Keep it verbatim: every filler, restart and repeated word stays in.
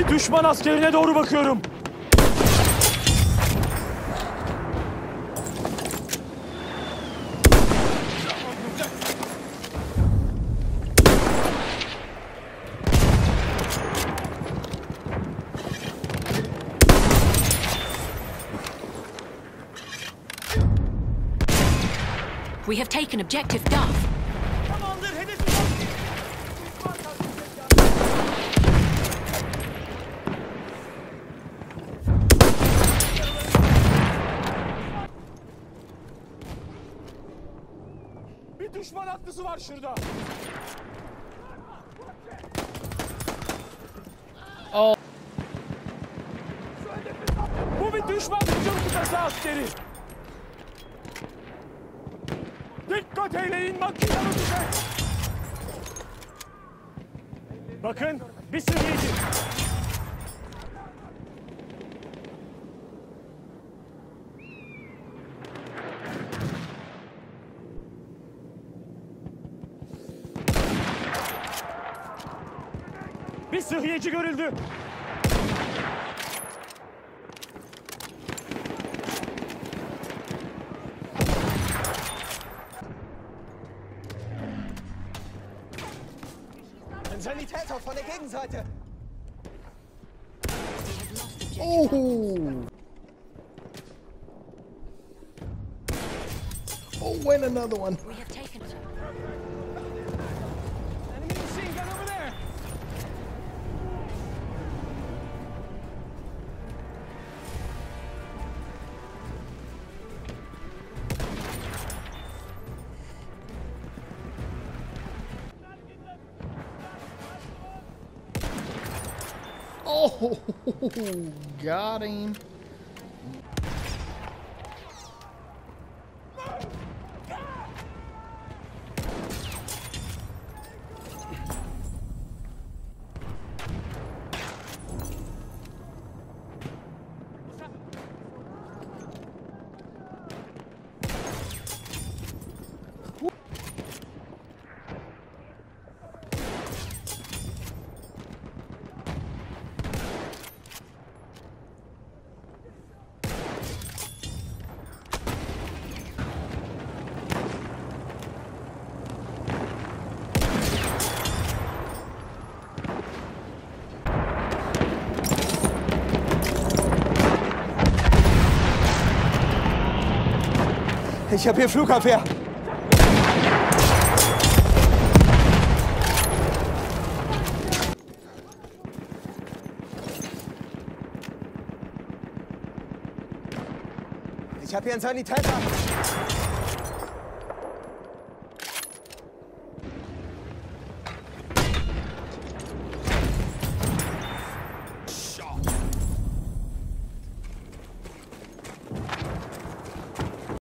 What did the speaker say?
Düşman askerine doğru bakıyorum. We have taken objective Duff. Tamamdır, hedef. Bir düşman atlısı var şurada. Oh. Bu bir düşman hücum kıtası askeri. Dikkat eyleyin, makinalı tüfek. Bakın, bir sıhhiyeci. Bir sıhhiyeci görüldü. Ein Sanitäter von der Gegenseite! Oh! Oh, wait, another one. We have taken it. Enemy machine gun over there. Oh, got him. Ich habe hier Flugabwehr. Ich habe hier einen Sanitäter.